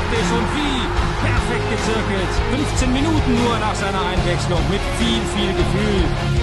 praktisch und wie perfekt gezirkelt. 15 Minuten nur nach seiner Einwechslung mit viel, viel Gefühl.